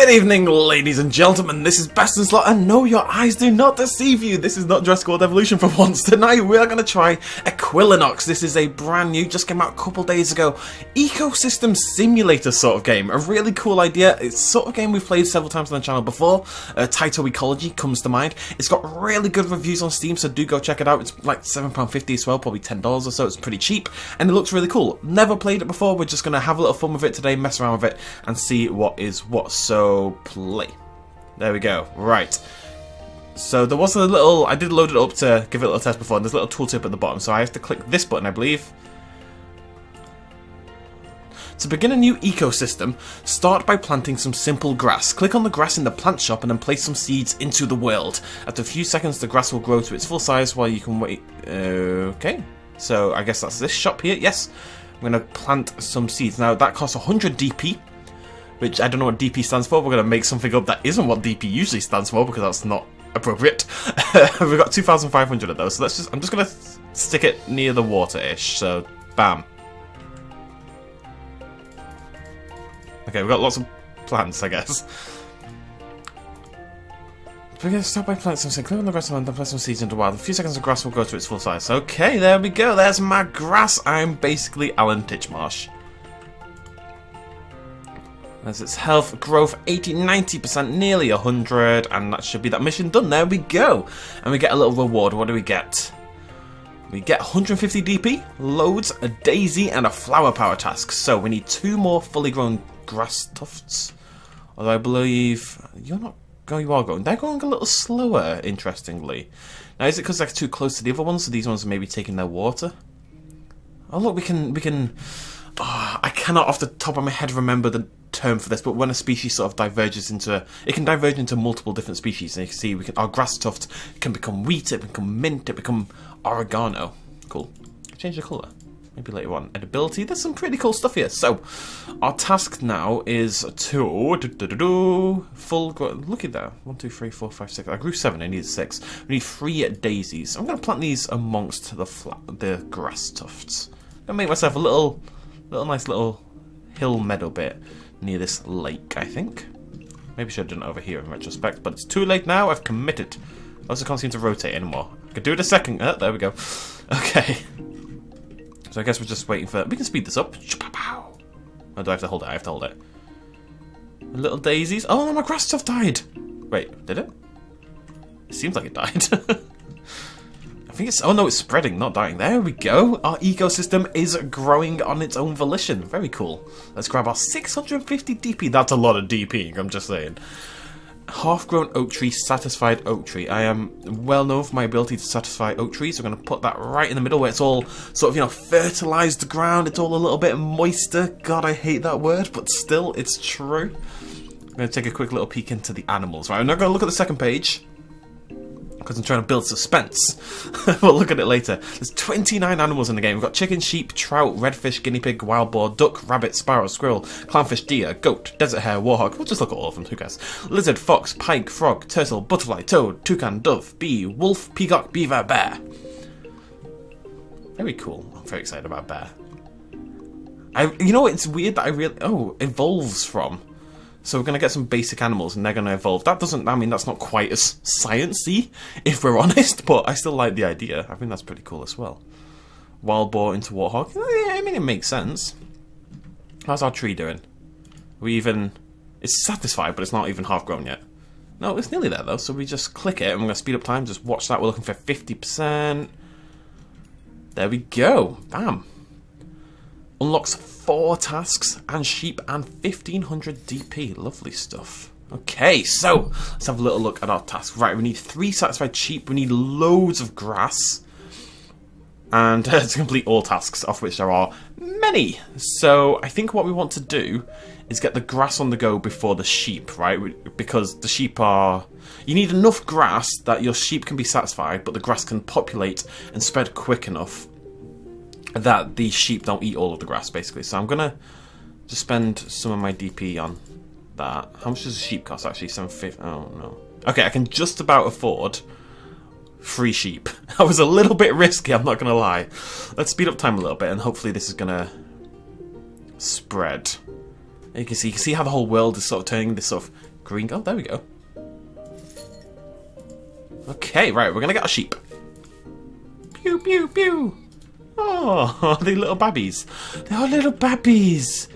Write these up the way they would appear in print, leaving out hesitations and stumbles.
Good evening, ladies and gentlemen, this is Best in Slot, and no, your eyes do not deceive you. This is not Jurassic World Evolution for once. Tonight we are going to try Equilinox. This is a brand new, just came out a couple days ago, ecosystem simulator sort of game. A really cool idea. It's sort of game we've played several times on the channel before. Taito Ecology comes to mind. It's got really good reviews on Steam, so do go check it out. It's like £7.50 as well, probably $10 or so. It's pretty cheap, and it looks really cool. Never played it before. We're just going to have a little fun with it today, mess around with it, and see what is what. So play. There we go. Right. So there was a little, I did load it up to give it a little test before, and there's a little tooltip at the bottom, so I have to click this button, I believe. To begin a new ecosystem, start by planting some simple grass. Click on the grass in the plant shop and then place some seeds into the world. After a few seconds the grass will grow to its full size while you can wait. Okay. So I guess that's this shop here. Yes. I'm going to plant some seeds. Now that costs 100 DP. Which I don't know what DP stands for. We're going to make something up that isn't what DP usually stands for, because that's not appropriate. We've got 2,500 of those, so let's I'm just going to stick it near the water-ish. So, bam. Okay, we've got lots of plants, I guess. We're going to start by planting some, clear on the grass and then plant some seeds into the wild. In a few seconds the grass will grow to its full size. Okay, there we go. There's my grass. I'm basically Alan Titchmarsh. There's its health, growth, 80-90%, nearly 100, and that should be that mission done. There we go. And we get a little reward. What do we get? We get 150 DP, loads, a daisy, and a flower power task. So we need 2 more fully grown grass tufts. Although I believe you're not going, you are going. They're going a little slower, interestingly. Now, is it because they're too close to the other ones, so these ones are maybe taking their water? Oh look, we can. Oh, I cannot off the top of my head remember the term for this, but when a species sort of diverges into, it can diverge into multiple different species, and you can see our grass tuft can become wheat, it can become mint, it become oregano. Cool. Change the colour. Maybe later on. Edibility. There's some pretty cool stuff here. So, our task now is to full. Look at that. 1, 2, 3, 4, 5, 6. I grew 7. I need 6. We need 3 daisies. I'm going to plant these amongst the grass tufts. I'm going to make myself a little nice little hill meadow bit near this lake, I think. Maybe should have done it over here in retrospect, but it's too late now. I've committed. I also can't seem to rotate anymore. I could do it a second. There we go. Okay. So I guess we're just waiting for... We can speed this up. Oh, do I have to hold it? I have to hold it. Little daisies. Oh, no, my grass stuff died. Wait, did it? It seems like it died. I think it's... Oh no, it's spreading, not dying. There we go. Our ecosystem is growing on its own volition. Very cool. Let's grab our 650 DP. That's a lot of DP, I'm just saying. Half-grown oak tree, satisfied oak tree. I am well known for my ability to satisfy oak trees. So I'm going to put that right in the middle where it's all sort of, you know, fertilized the ground. It's all a little bit moister. God, I hate that word, but still, it's true. I'm going to take a quick little peek into the animals. Right, I'm not going to look at the second page, because I'm trying to build suspense. We'll look at it later. There's 29 animals in the game. We've got chicken, sheep, trout, redfish, guinea pig, wild boar, duck, rabbit, sparrow, squirrel, clownfish, deer, goat, desert hare, warhog. We'll just look at all of them, who cares? Lizard, fox, pike, frog, turtle, butterfly, toad, toucan, dove, bee, wolf, peacock, beaver, bear. Very cool. I'm very excited about bear. You know, it's weird that I really... Oh, evolves from... So we're going to get some basic animals and they're going to evolve. That doesn't, I mean, that's not quite as science-y, if we're honest, but I still like the idea. I think that's pretty cool as well. Wild boar into warthog. Yeah, I mean, it makes sense. How's our tree doing? It's satisfied, but it's not even half grown yet. No, it's nearly there though, so we just click it and we're going to speed up time. Just watch that. We're looking for 50%. There we go. Bam. Unlocks 4 tasks and sheep and 1500 DP. Lovely stuff. Okay, so let's have a little look at our task. Right, we need 3 satisfied sheep. We need loads of grass. And to complete all tasks, of which there are many. So I think what we want to do is get the grass on the go before the sheep, right? Because the sheep are... You need enough grass that your sheep can be satisfied, but the grass can populate and spread quick enough that the sheep don't eat all of the grass, basically. So I'm gonna just spend some of my DP on that. How much does a sheep cost, actually? 750. Oh no. Okay, I can just about afford 3 sheep. That was a little bit risky, I'm not gonna lie. Let's speed up time a little bit, and hopefully this is gonna spread. You can see how the whole world is sort of turning this sort of Green. Oh, there we go. Okay, right. We're gonna get a sheep. Pew pew pew. Oh, they little babbies. They are little babbies.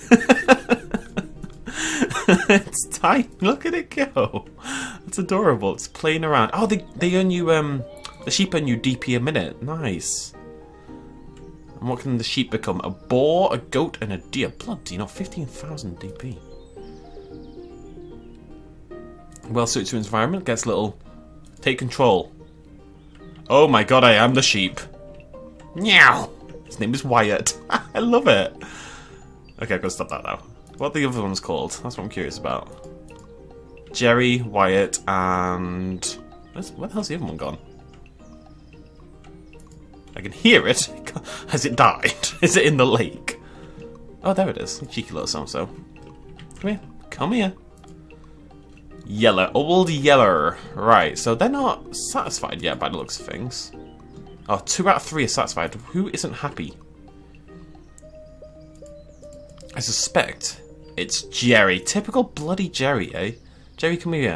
It's tiny. Look at it go. It's adorable. It's playing around. Oh, they earn you the sheep earn you DP a minute. Nice. And what can the sheep become? A boar, a goat, and a deer. Bloody, 15,000 DP. Well suited to environment. Gets little. Take control. Oh my god, I am the sheep. Meow. His name is Wyatt. I love it. Okay, I've got to stop that now. What are the other ones called? That's what I'm curious about. Jerry, Wyatt, and... Where the hell's the other one gone? I can hear it. Has it died? Is it in the lake? Oh, there it is. Cheeky little so-so. Come here. Come here. Yeller. Old Yeller. Right, so they're not satisfied yet by the looks of things. Oh, 2 out of 3 are satisfied. Who isn't happy? I suspect it's Jerry. Typical bloody Jerry, eh? Jerry, come here.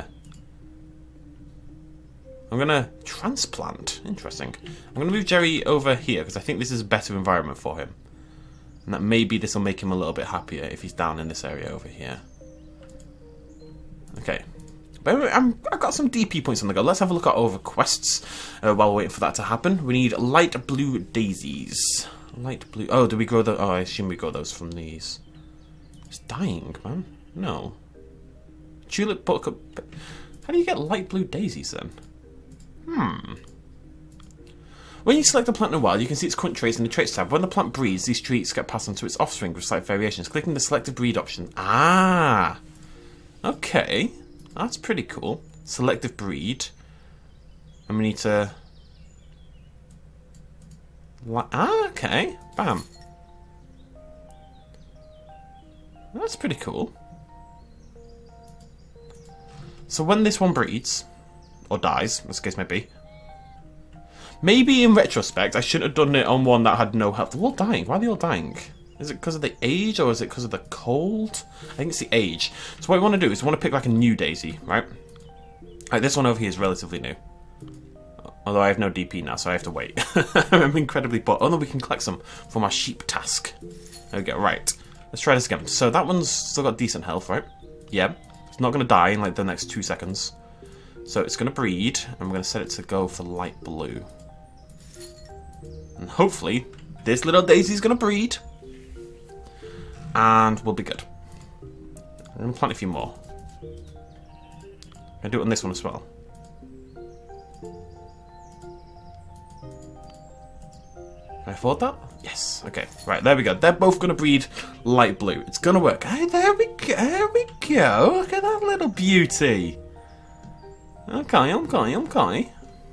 I'm gonna transplant. Interesting. I'm gonna move Jerry over here because I think this is a better environment for him. And that maybe this will make him a little bit happier if he's down in this area over here. Okay. But I've got some DP points on the go. Let's have a look at over quests while we're waiting for that to happen. We need light blue daisies. Light blue. Oh, do we grow those? Oh, I assume we grow those from these. It's dying, man. No. Tulip buck. How do you get light blue daisies then? When you select a plant in a while, you can see its current traits in the Traits tab. When the plant breeds, these traits get passed on to its offspring with slight variations. Clicking the Selective Breed option. Ah! Okay. That's pretty cool. Selective Breed. And we need to... Ah, okay. Bam. That's pretty cool. So when this one breeds, or dies, as the case may be, maybe in retrospect I shouldn't have done it on one that had no health. They're all dying. Why are they all dying? Is it because of the age or is it because of the cold? I think it's the age. So what we want to do is we want to pick like a new daisy, right? Like this one over here is relatively new. Although I have no DP now, so I have to wait. I'm incredibly bored. Oh no, we can collect some from our sheep task. There we go, right. Let's try this again. So that one's still got decent health, right? Yeah. It's not going to die in like the next 2 seconds. So it's going to breed, and we're going to set it to go for light blue. And hopefully, this little daisy's going to breed. And we'll be good. I'm going to plant a few more. I'm going to do it on this one as well. Can I afford that? Yes. Okay. Right, there we go. They're both going to breed light blue. It's going to work. Hey, there we go. There we go. Look at that little beauty. Okay, okay.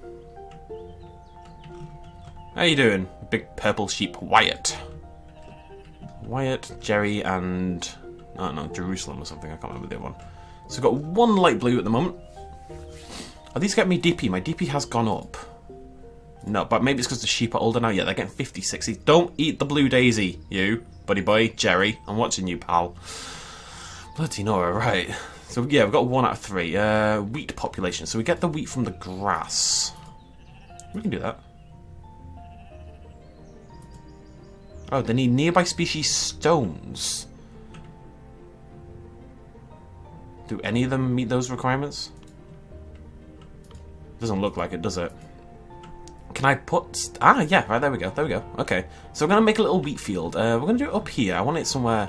How you doing, big purple sheep Wyatt? Wyatt, Jerry, and... I don't know, Jerusalem or something. I can't remember the other one. So we've got one light blue at the moment. Are these getting me DP? My DP has gone up. No, but maybe it's because the sheep are older now. Yeah, they're getting 50, 60. Don't eat the blue daisy, you. Buddy boy, Jerry. I'm watching you, pal. Bloody Nora, right. So yeah, we've got 1 out of 3. Wheat population. So we get the wheat from the grass. We can do that. Oh, they need nearby species stones. Do any of them meet those requirements? Doesn't look like it, does it? Can I put... Ah, yeah, right, there we go, there we go. Okay, so we're going to make a little wheat field. We're going to do it up here. I want it somewhere...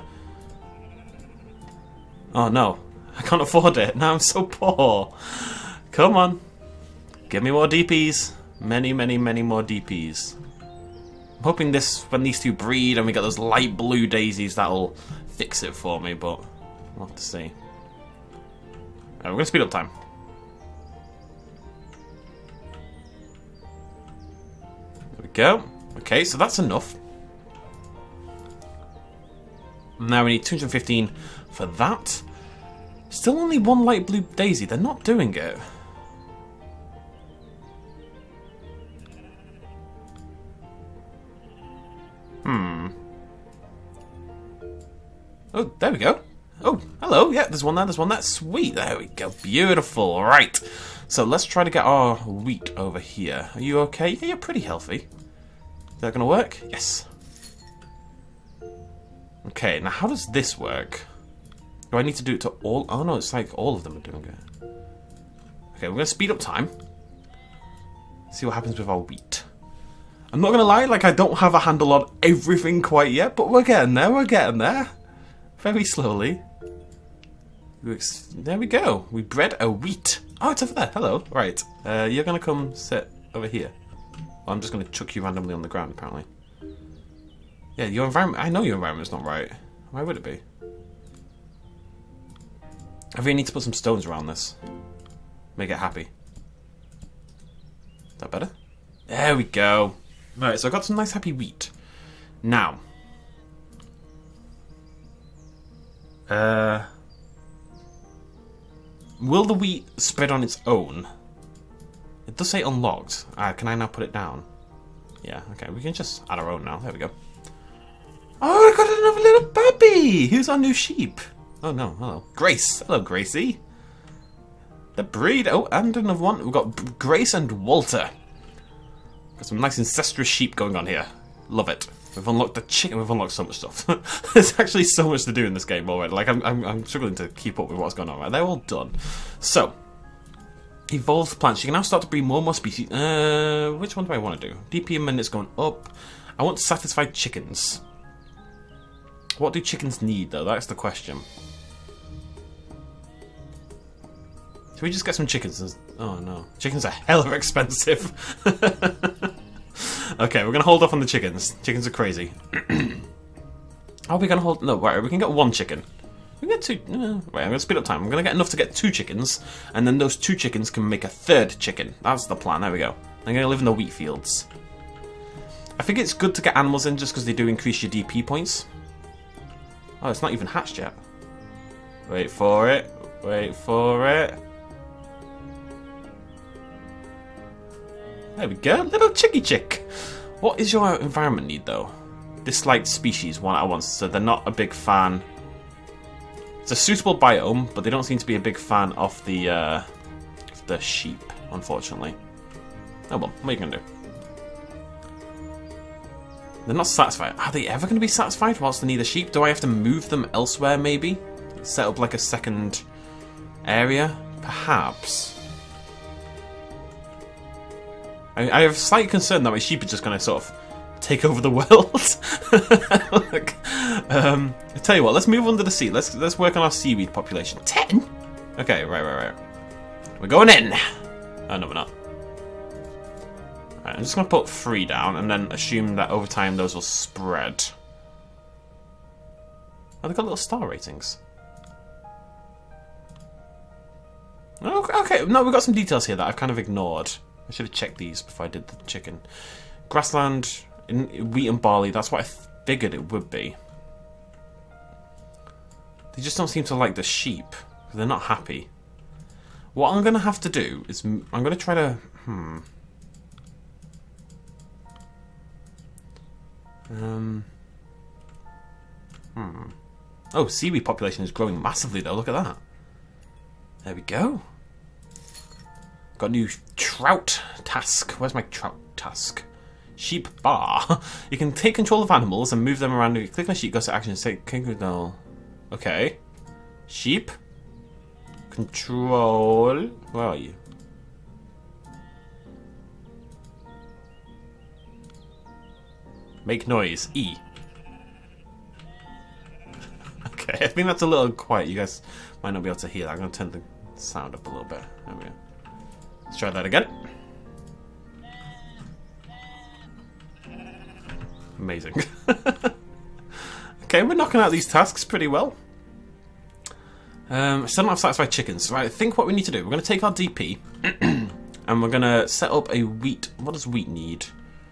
Oh, no. I can't afford it. Now I'm so poor. Come on. Give me more DPs. Many, many, many more DPs. I'm hoping this, when these two breed and we get those light blue daisies, that'll fix it for me, but we'll have to see. We're going to speed up time. There we go. Okay, so that's enough. Now we need 215 for that. Still only 1 light blue daisy. They're not doing it. Oh, there we go. Oh, Hello, yeah, there's one there, there's one there. Sweet, there we go. Beautiful. Right. So let's try to get our wheat over here. Are you okay? Yeah, you're pretty healthy. Is that going to work? Yes. Okay, now how does this work? Do I need to do it to all? Oh no, it's like all of them are doing it. Okay, we're going to speed up time. See what happens with our wheat. I'm not going to lie, like I don't have a handle on everything quite yet, but we're getting there, we're getting there. Very slowly. There we go. We bred a wheat. Oh, it's over there. Hello. Right. You're going to come sit over here. Well, I'm just going to chuck you randomly on the ground, apparently. Yeah, your environment... I know your environment's not right. Why would it be? I really need to put some stones around this. Make it happy. Is that better? There we go. Right, so I got some nice happy wheat. Now. Will the wheat spread on its own? It does say unlocked. Can I now put it down? Yeah, okay, we can just add our own now. There we go. Oh, I got another little puppy! Who's our new sheep? Oh no, hello. Grace. Hello, Gracie. The breed. Oh, and another one. We've got Grace and Walter. Got some nice incestuous sheep going on here. Love it. We've unlocked the chicken. We've unlocked so much stuff. There's actually so much to do in this game already. Like I'm struggling to keep up with what's going on. Right, they're all done. So, evolved plants. You can now start to breed more and more species. Which one do I want to do? DP a minute's going up. I want satisfied chickens. What do chickens need though? That's the question. Should we just get some chickens? Oh no, chickens are hella expensive. Okay, we're going to hold off on the chickens. Chickens are crazy. Are we going to hold... No, right, we can get one chicken. We can get two... Right, I'm going to speed up time. I'm going to get enough to get 2 chickens, and then those 2 chickens can make a 3rd chicken. That's the plan. There we go. I'm going to live in the wheat fields. I think it's good to get animals in just because they do increase your DP points. Oh, it's not even hatched yet. Wait for it. Wait for it. There we go, little chicky chick. What is your environment need though? Disliked species, one at once, so they're not a big fan. It's a suitable biome, but they don't seem to be a big fan of the sheep, unfortunately. Oh well, what are you gonna do? They're not satisfied. Are they ever going to be satisfied whilst they need a sheep? Do I have to move them elsewhere maybe? Set up like a second area? Perhaps. I have slight concern that my sheep are just going to sort of take over the world. Look, I tell you what, let's move under the sea. Let's work on our seaweed population. 10? Okay, right. We're going in. Oh no, we're not. Right, I'm just going to put 3 down and then assume that over time those will spread. Oh, they've got little star ratings. Okay, no, we've got some details here that I've kind of ignored. I should have checked these before I did the chicken. Grassland, wheat and barley, that's what I figured it would be. They just don't seem to like the sheep. They're not happy. What I'm going to have to do is... I'm going to try to... Oh, seaweed population is growing massively though, look at that. There we go. Got a new trout task. Where's my trout task? Sheep bar. You can take control of animals and move them around. You click on sheep, go to action, say control. Okay. Sheep. Control. Where are you? Make noise. E. Okay, I think that's a little quiet. You guys might not be able to hear that. I'm going to turn the sound up a little bit. There we go. Let's try that again. Amazing. Okay, we're knocking out these tasks pretty well. Still don't have satisfied chickens. Right, I think what we need to do, we're going to take our DP and we're going to set up a wheat. What does wheat need?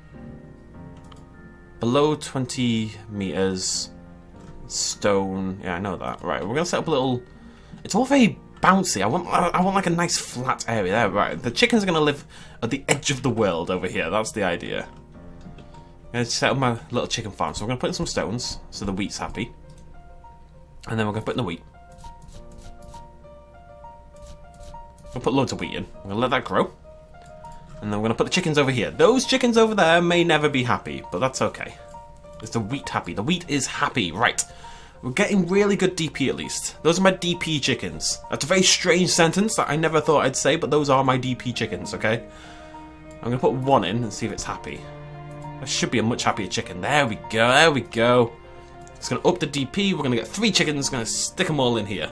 Below 20 meters. Stone. Yeah, I know that. Right, we're going to set up a little... It's all very bouncy. I want like a nice flat area there. Right, the chickens are going to live at the edge of the world over here. That's the idea. I'm going to set up my little chicken farm. So we're going to put in some stones so the wheat's happy. And then we're going to put in the wheat. We'll put loads of wheat in. I'm going to let that grow. And then we're going to put the chickens over here. Those chickens over there may never be happy, but that's okay. Is the wheat happy? The wheat is happy. Right. We're getting really good DP at least. Those are my DP chickens. That's a very strange sentence that I never thought I'd say, but those are my DP chickens, okay? I'm going to put one in and see if it's happy. That should be a much happier chicken. There we go, there we go. It's going to up the DP. We're going to get 3 chickens. Going to stick them all in here.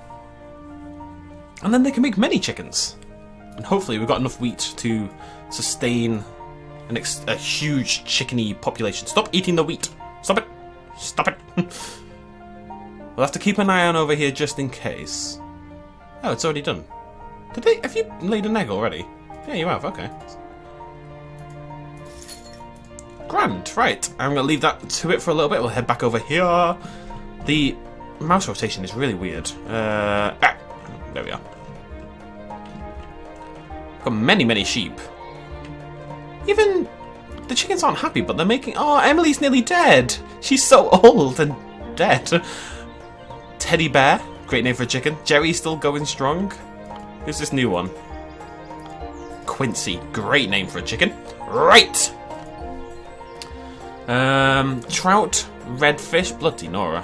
And then they can make many chickens. And hopefully we've got enough wheat to sustain a huge chickeny population. Stop eating the wheat. Stop it. Stop it. We'll have to keep an eye on over here just in case. Oh, it's already done. Have you laid an egg already? Yeah, you have. Okay. Grand. Right. I'm going to leave that to it for a little bit. We'll head back over here. The mouse rotation is really weird. There we are. Got many, many sheep. Even the chickens aren't happy, but they're making... Oh, Emily's nearly dead. She's so old and dead. Teddy Bear. Great name for a chicken. Jerry's still going strong. Who's this new one? Quincy. Great name for a chicken. Right. Trout. Redfish. Bloody Nora.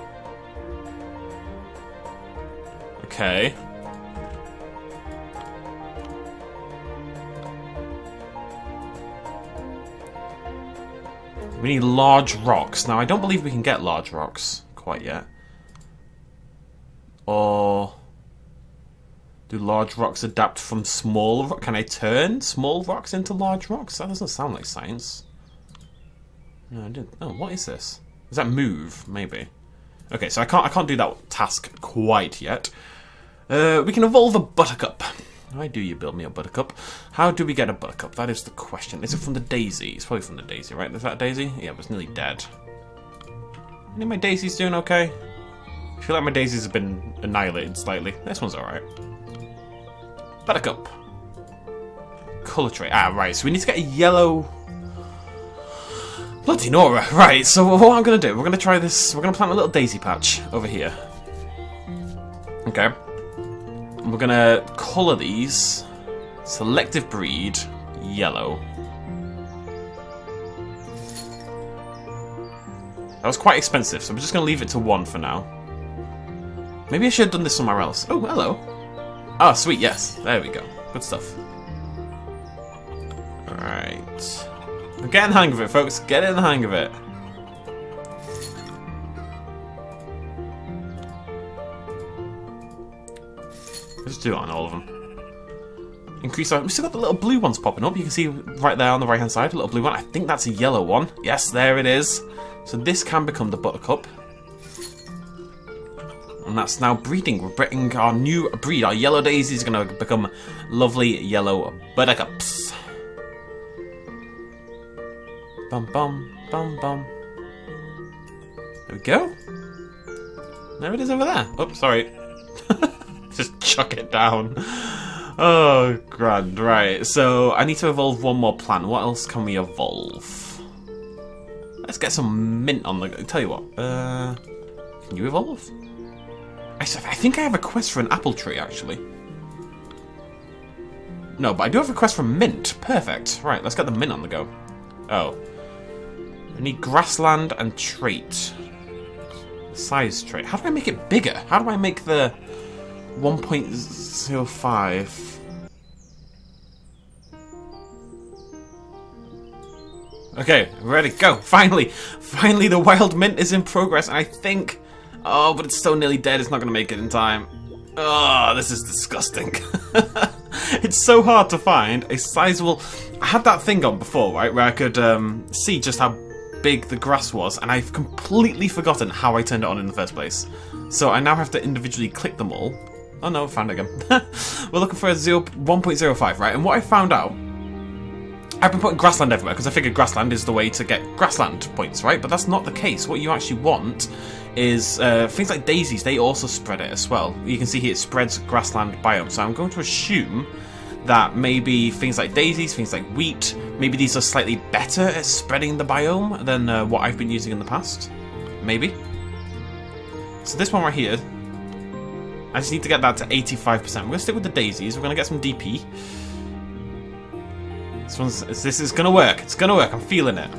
Okay. We need large rocks. Now, I don't believe we can get large rocks quite yet. Or do large rocks adapt from small rocks? Can I turn small rocks into large rocks? That doesn't sound like science. No, I didn't. Oh, what is this? Does that move? Maybe. Okay, so I can't do that task quite yet. We can evolve a buttercup. Why do you build me a buttercup? How do we get a buttercup? That is the question. Is it from the daisy? It's probably from the daisy, right? Is that a daisy? Yeah, but it's nearly dead. Any of my daisies doing okay? I feel like my daisies have been annihilated slightly. This one's alright. Buttercup. Colour trait. Ah, right. So we need to get a yellow... Bloody Nora. Right, so what I'm going to do, we're going to try this. We're going to plant a little daisy patch over here. Okay. We're going to colour these. Selective breed. Yellow. That was quite expensive, so we're just going to leave it to 1 for now. Maybe I should have done this somewhere else. Oh, hello. Oh, sweet, yes. There we go. Good stuff. Alright. I'm getting the hang of it, folks. Get in the hang of it. Let's do it on all of them. Increase our... We've still got the little blue ones popping up. You can see right there on the right-hand side, a little blue one. I think that's a yellow one. Yes, there it is. So this can become the buttercup. And that's now breeding. We're breeding our new breed. Our yellow daisy is going to become lovely yellow buttercups. Bum bum bum bum. There we go. There it is over there. Oh, sorry. Just chuck it down. Oh, grand. Right. So I need to evolve one more plant. What else can we evolve? Let's get some mint on the go. Tell you what. Can you evolve? I think I have a quest for an apple tree, actually. No, but I do have a quest for mint. Perfect. Right, let's get the mint on the go. Oh. I need grassland and trait. Size trait. How do I make it bigger? How do I make the 1.05? Okay, ready, go. Finally. Finally, the wild mint is in progress, and I think... Oh, but it's so nearly dead, it's not going to make it in time. Oh, this is disgusting. It's so hard to find a sizable... I had that thing on before, right, where I could see just how big the grass was, and I've completely forgotten how I turned it on in the first place. So I now have to individually click them all. Oh no, found it again. We're looking for a 1.05, right? And what I found out... I've been putting grassland everywhere, because I figured grassland is the way to get grassland points, right? But that's not the case. What you actually want is things like daisies, they also spread it as well. You can see here it spreads grassland biome. So I'm going to assume that maybe things like daisies, things like wheat, maybe these are slightly better at spreading the biome than what I've been using in the past. Maybe. So this one right here, I just need to get that to 85%. We're going to stick with the daisies. We're going to get some DP. This is going to work. It's going to work. I'm feeling it.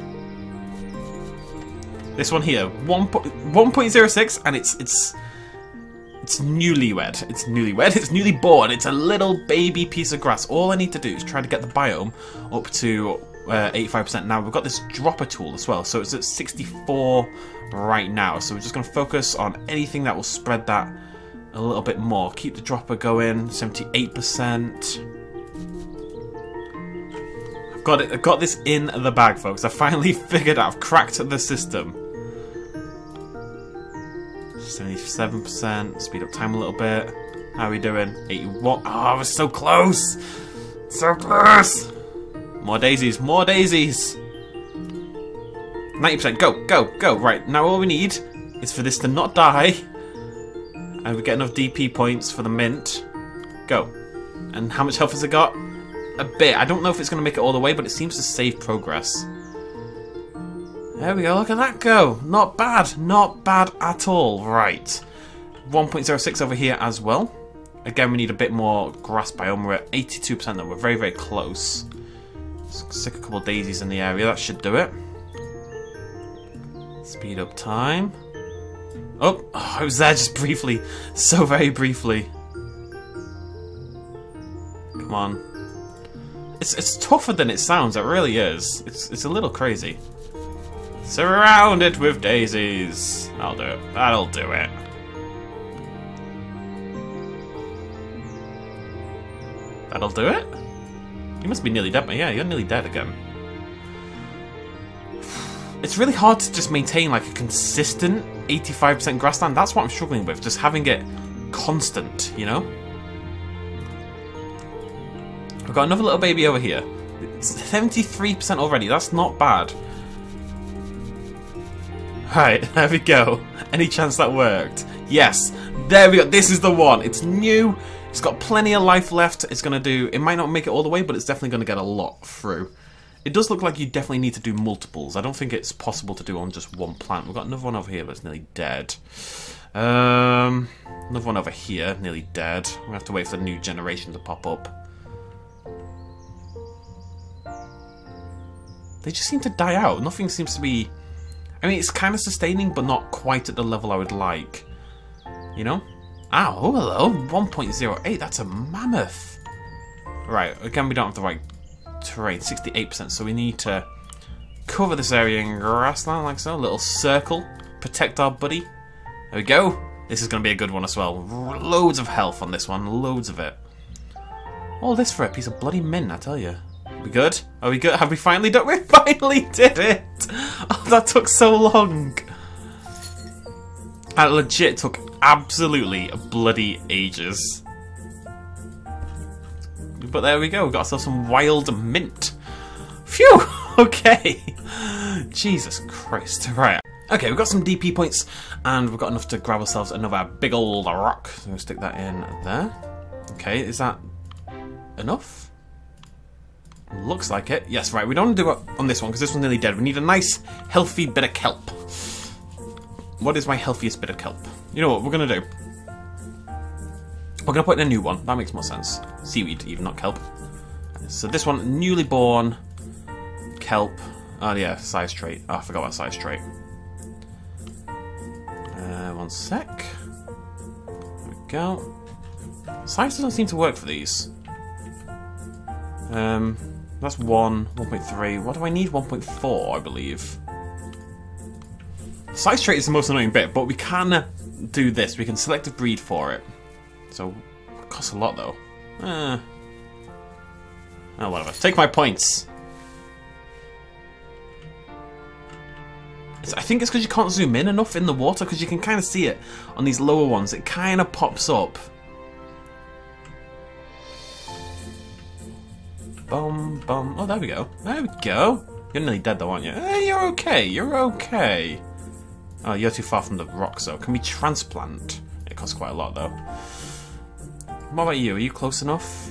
This one here, 1.06, and it's newlywed. It's newlywed. It's newly born. It's a little baby piece of grass. All I need to do is try to get the biome up to 85%. Now we've got this dropper tool as well, so it's at 64 right now. So we're just going to focus on anything that will spread that a little bit more. Keep the dropper going. 78%. I've got this in the bag, folks. I finally figured out. I've cracked the system. 77%. Speed up time a little bit. How are we doing? 81. Oh, we're so close. So close. More daisies. More daisies. 90%. Go. Go. Go. Right. Now all we need is for this to not die. And we get enough DP points for the mint. Go. And how much health has it got? A bit. I don't know if it's going to make it all the way, but it seems to save progress. There we go. Look at that go. Not bad. Not bad at all. Right. 1.06 over here as well. Again, we need a bit more grass biome. We're at 82% though. We're very, very close. Stick a couple of daisies in the area. That should do it. Speed up time. Oh, I was there just briefly. So very briefly. Come on. It's tougher than it sounds, it really is. It's a little crazy. Surround it with daisies. I'll do it. That'll do it. That'll do it? You must be nearly dead, but yeah, you're nearly dead again. It's really hard to just maintain like a consistent 85% grassland. That's what I'm struggling with, just having it constant, you know? We've got another little baby over here. It's 73% already. That's not bad. Right, there we go. Any chance that worked? Yes. There we go. This is the one. It's new. It's got plenty of life left. It's going to do... It might not make it all the way, but it's definitely going to get a lot through. It does look like you definitely need to do multiples. I don't think it's possible to do on just one plant. We've got another one over here that's nearly dead. Another one over here, nearly dead. We have to wait for the new generation to pop up. They just seem to die out. Nothing seems to be... I mean, it's kind of sustaining, but not quite at the level I would like. You know? Ow, oh, hello. 1.08, that's a mammoth. Right, again, we don't have the right terrain. 68%, so we need to cover this area in grassland like so. A little circle. Protect our buddy. There we go. This is going to be a good one as well. Loads of health on this one. Loads of it. All this for a piece of bloody mint, I tell you. We good? Are we good? Have we finally done it? We finally did it! Oh, that took so long. That legit took absolutely bloody ages. But there we go. We got ourselves some wild mint. Phew! Okay. Jesus Christ. Right. Okay, we've got some DP points, and we've got enough to grab ourselves another big old rock. So we'll stick that in there. Okay, is that enough? Looks like it. Yes, right. We don't want to do it on this one because this one's nearly dead. We need a nice, healthy bit of kelp. What is my healthiest bit of kelp? You know what we're going to do? We're going to put in a new one. That makes more sense. Seaweed, even, not kelp. So this one, newly born kelp. Oh, yeah, size trait. Oh, I forgot about size trait. One sec. There we go. Size doesn't seem to work for these. That's 1.3. What do I need? 1.4, I believe. Size trait is the most annoying bit, but we can do this. We can select a breed for it. So, it costs a lot though. Oh, whatever. Take my points. I think it's because you can't zoom in enough in the water, because you can kind of see it on these lower ones. It kind of pops up. Bum, bum. Oh, there we go. There we go. You're nearly dead though, aren't you? You're okay. You're okay. Oh, you're too far from the rocks though. Can we transplant? It costs quite a lot though. What about you? Are you close enough?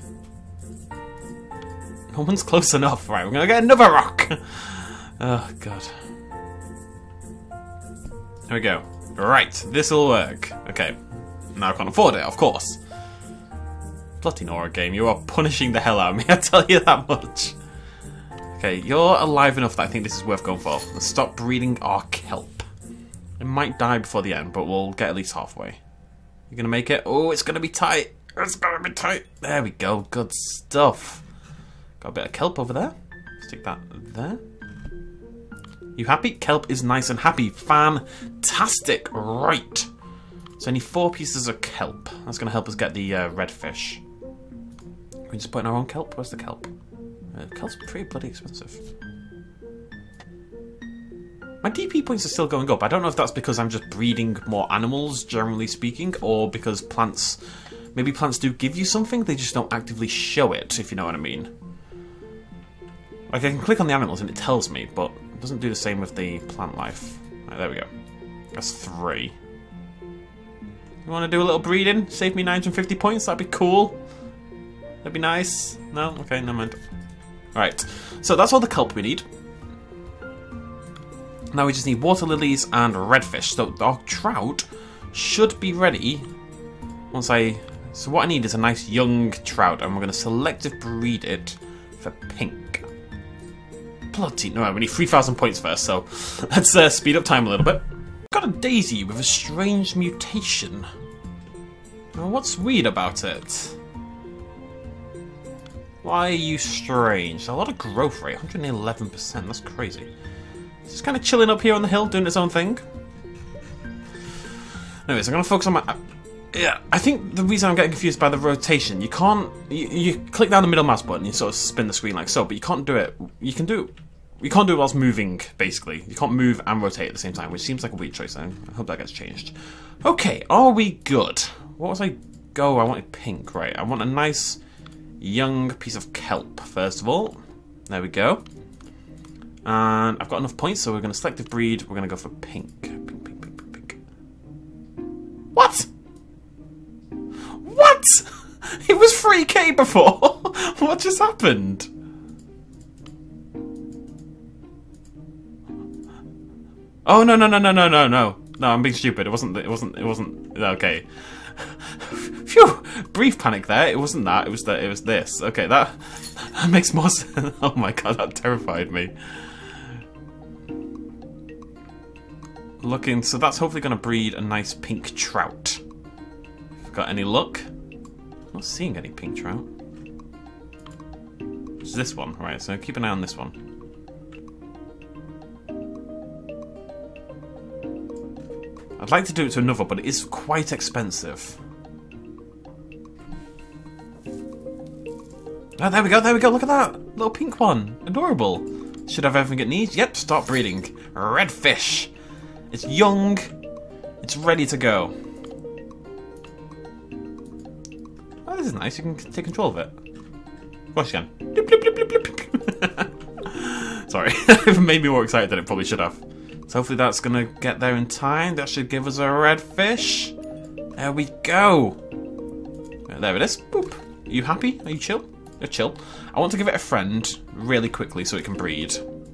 No one's close enough. Right, we're gonna get another rock. Oh, God. There we go. Right, this'll work. Okay. Now I can't afford it, of course. Bloody Nora game, you are punishing the hell out of me, I tell you that much. Okay, you're alive enough that I think this is worth going for. Let's stop breeding our kelp. It might die before the end, but we'll get at least halfway. You gonna make it? Oh, it's gonna be tight. It's gonna be tight. There we go, good stuff. Got a bit of kelp over there. Stick that there. You happy? Kelp is nice and happy. Fantastic. Right. So I need 4 pieces of kelp. That's going to help us get the redfish. Can we just put in our own kelp? Where's the kelp? Kelp's pretty bloody expensive. My DP points are still going up. I don't know if that's because I'm just breeding more animals, generally speaking, or because plants... Maybe plants do give you something, they just don't actively show it, if you know what I mean. Like, I can click on the animals and it tells me, but it doesn't do the same with the plant life. Right, there we go. That's 3. You want to do a little breeding? Save me 950 points? That'd be cool. That'd be nice. No? Okay, never mind. Alright, so that's all the kelp we need. Now we just need water lilies and redfish. So our trout should be ready once I... So what I need is a nice young trout, and we're going to selective breed it for pink. Bloody no, we need 3,000 points first, so let's speed up time a little bit. Got a daisy with a strange mutation. Now, what's weird about it? Why are you strange? A lot of growth rate, 111%, that's crazy. It's just kind of chilling up here on the hill, doing its own thing. Anyways, I'm going to focus on my... Yeah, I think the reason I'm getting confused by the rotation, you can't... You click down the middle mouse button, you sort of spin the screen like so, but you can't do it... You can do... You can't do it whilst moving, basically. You can't move and rotate at the same time, which seems like a weird choice. I hope that gets changed. Okay, are we good? What was I... Oh, I wanted pink, right. I want a nice, young piece of kelp, first of all. There we go. And I've got enough points, so we're going to selective breed. We're going to go for pink. Pink, pink, pink, pink, pink. What? What? It was 3k before. What just happened? Oh no no no no no no no no! I'm being stupid. It wasn't. Okay. Phew! Brief panic there. It wasn't that. It was that. It was this. Okay, that makes more sense. Oh my god, that terrified me. Looking. So that's hopefully going to breed a nice pink trout. Got any luck? I'm not seeing any pink trout. It's this one, right? So keep an eye on this one. I'd like to do it to another, but it is quite expensive. Oh, there we go, look at that! Little pink one. Adorable. Should have everything it needs. Yep, start breeding. Redfish. It's young. It's ready to go. Oh, this is nice. You can take control of it. Of course you can. Bloop, bloop, bloop, bloop, bloop. Sorry, it made me more excited than it probably should have. So hopefully that's going to get there in time. That should give us a redfish. There we go. There it is. Boop. Are you happy? Are you chill? You're chill. I want to give it a friend really quickly so it can breed.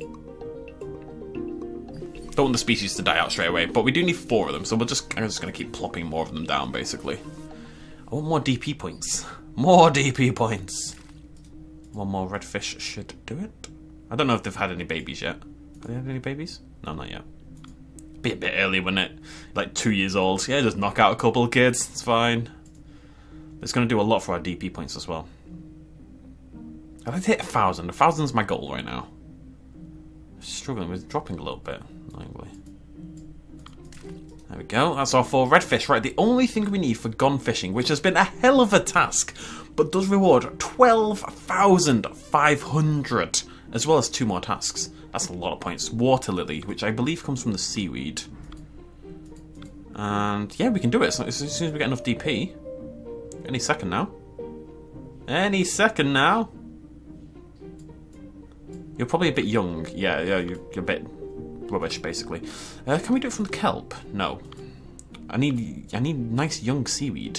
Don't want the species to die out straight away, but we do need 4 of them, so I'm just going to keep plopping more of them down, basically. I want more DP points. More DP points. One more redfish should do it. I don't know if they've had any babies yet. Have they had any babies? No, not yet. Be a bit early, wouldn't it? Like 2 years old. Yeah, just knock out a couple of kids. It's fine. It's going to do a lot for our DP points as well. I'd like to hit 1,000. 1,000's my goal right now. Struggling with dropping a little bit, annoyingly. There we go. That's our 4 redfish. Right, the only thing we need for gone fishing, which has been a hell of a task, but does reward 12,500, as well as 2 more tasks. That's a lot of points. Water lily, which I believe comes from the seaweed. And yeah, we can do it as soon as we get enough DP. Any second now. Any second now. You're probably a bit young. Yeah, you're a bit rubbish, basically. Can we do it from the kelp? No. I need nice young seaweed.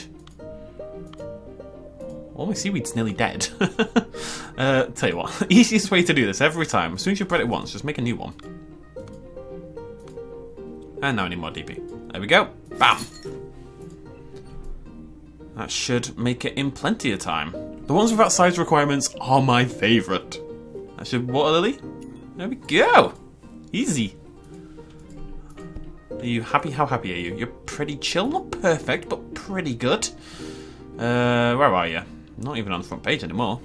All my seaweed's nearly dead. Tell you what, easiest way to do this every time. As soon as you've bred it once, just make a new one. And now I need more DP. There we go. Bam. That should make it in plenty of time. The ones without size requirements are my favourite. That should water lily. There we go. Easy. Are you happy? How happy are you? You're pretty chill. Not perfect, but pretty good. Where are you? Not even on the front page anymore.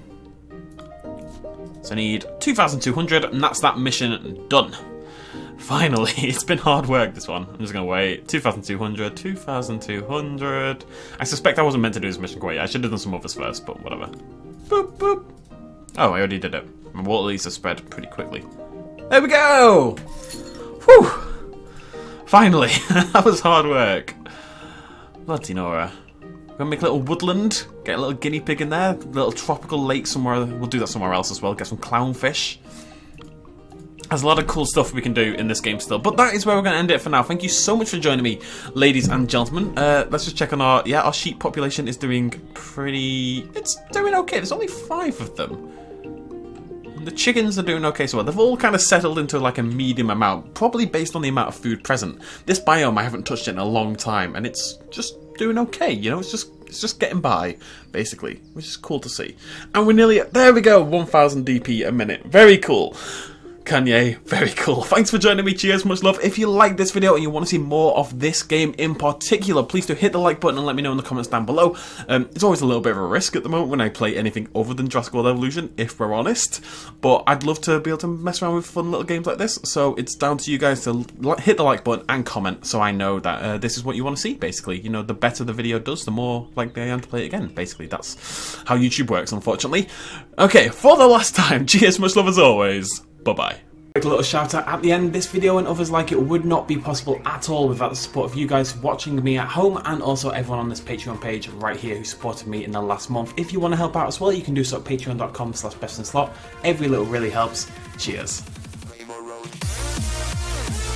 So I need 2,200, and that's that mission done. Finally, it's been hard work, this one. I'm just going to wait. 2,200, 2,200. I suspect I wasn't meant to do this mission quite yet. I should have done some others first, but whatever. Boop, boop. Oh, I already did it. My water lilies are spread pretty quickly. There we go! Whew! Finally! That was hard work. Bloody Nora. We're going to make a little woodland. Get a little guinea pig in there. A little tropical lake somewhere. We'll do that somewhere else as well. Get some clownfish. There's a lot of cool stuff we can do in this game still, but that is where we're going to end it for now. Thank you so much for joining me, ladies and gentlemen. Let's just check on our sheep population is doing it's doing okay. There's only 5 of them. And the chickens are doing okay as well. They've all kind of settled into like a medium amount, probably based on the amount of food present. This biome I haven't touched it in a long time, and it's just doing okay, you know, it's just getting by, basically, which is cool to see. And we're nearly at, there we go, 1,000 DP a minute. Very cool. Kanye, very cool. Thanks for joining me. Cheers, much love. If you like this video and you want to see more of this game in particular, please do hit the like button and let me know in the comments down below. It's always a little bit of a risk at the moment when I play anything other than Jurassic World Evolution, if we're honest. But I'd love to be able to mess around with fun little games like this. So it's down to you guys to hit the like button and comment so I know that this is what you want to see, basically. You know, the better the video does, the more likely I am to play it again. Basically, that's how YouTube works, unfortunately. Okay, for the last time, cheers, much love as always. Bye-bye. Quick little shout out at the end. This video and others like it would not be possible at all without the support of you guys watching me at home, and also everyone on this Patreon page right here who supported me in the last month. If you want to help out as well, you can do so at patreon.com/bestinslot. Every little really helps. Cheers.